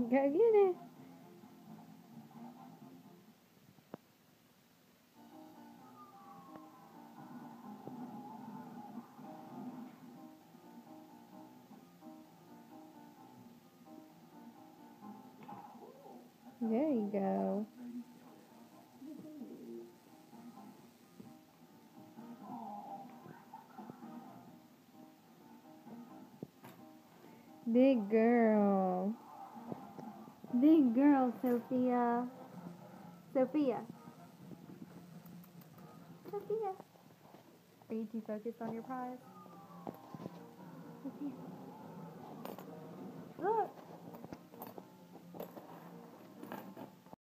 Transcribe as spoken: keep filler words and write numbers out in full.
Go get it. There you go. Big girl. Big girl, Sophia. Sophia. Sophia. Are you too focused on your prize?